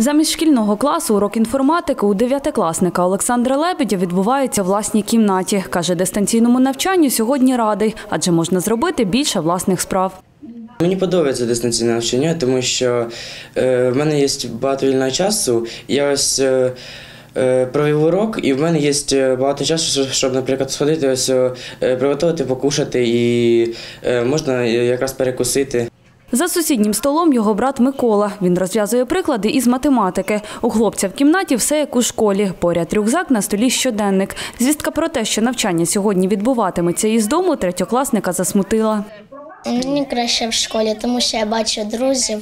Замість шкільного класу урок інформатики у 9-класника Олександра Лебедя відбувається у власній кімнаті. Каже, дистанційному навчанню сьогодні радий, адже можна зробити більше власних справ. Мені подобається дистанційне навчання, тому що в мене є багато вільного часу. Я ось провів урок, і в мене є багато часу, щоб, наприклад, сходити, приготувати, покушати і можна якраз перекусити. За сусіднім столом його брат Микола. Він розв'язує приклади із математики. У хлопця в кімнаті все як у школі. Поряд рюкзак, на столі щоденник. Звістка про те, що навчання сьогодні відбуватиметься із дому, третьокласника засмутила. Мені краще в школі, тому що я бачу друзів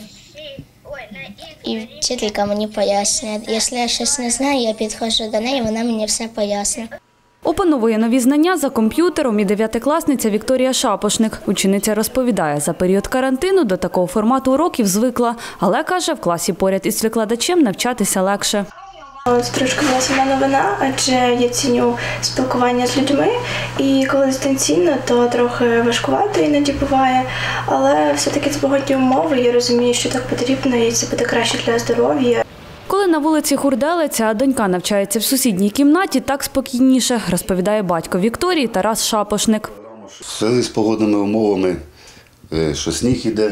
і вчителька мені пояснює. Якщо я щось не знаю, я підходжу до неї, вона мені все пояснює. Опановує нові знання за комп'ютером і 9-класниця Вікторія Шапошник. Учениця розповідає, за період карантину до такого формату уроків звикла. Але, каже, в класі поряд із викладачем навчатися легше. Це трошки весела новина, адже я ціню спілкування з людьми. І коли дистанційно, то трохи важкувато іноді буває. Але все-таки це погодні умови, я розумію, що так потрібно і це буде краще для здоров'я. Коли на вулиці хурделиться, а донька навчається в сусідній кімнаті, так спокійніше, розповідає батько Вікторії Тарас Шапошник. В зв'язку з погодними умовами, що сніг іде,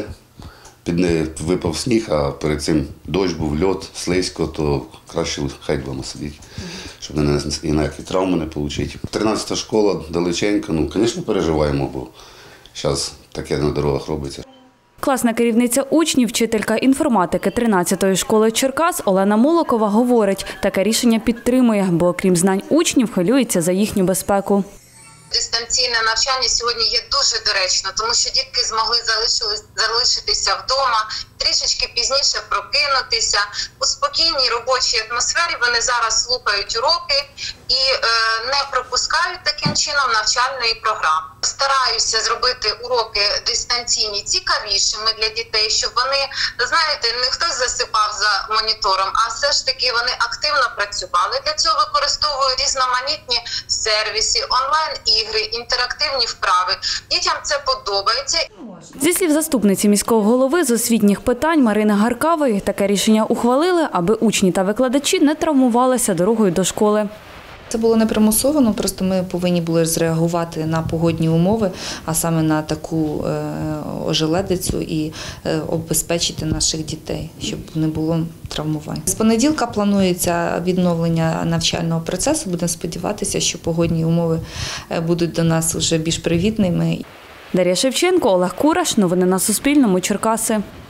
випав сніг, а перед цим дощ був, льод, слизько, то краще хай вдома сидіти, щоб ніякі травми не отримати. 13-та школа далеченька, звісно, переживаємо, бо зараз таке на дорогах робиться. Класна керівниця учнів, вчителька інформатики 13-ї школи Черкас Олена Молокова говорить, таке рішення підтримує, бо окрім знань учнів, хвилюється за їхню безпеку. Дистанційне навчання сьогодні є дуже доречно, тому що дітки змогли залишитися вдома, трішечки пізніше прокинутися. У спокійній робочій атмосфері вони зараз слухають уроки і не пропускають таким чином навчальної програми. Стараюся зробити уроки дистанційні цікавішими для дітей, щоб вони, знаєте, не хтось засипав за монітором, а все ж таки вони активно працювали. Для цього використовую різноманітні сервіси, онлайн-ігри, інтерактивні вправи. Дітям це подобається. Зі слів заступниці міського голови з освітніх питань Марини Гаркавої, таке рішення ухвалили, аби учні та викладачі не травмувалися дорогою до школи. Це було не примусово, просто ми повинні були зреагувати на погодні умови, а саме на таку ожеледицю і обезпечити наших дітей, щоб не було травмувань. З понеділка планується відновлення навчального процесу. Будемо сподіватися, що погодні умови будуть до нас вже більш привітними. Дар'я Шевченко, Олег Кураш. Новини на Суспільному. Черкаси.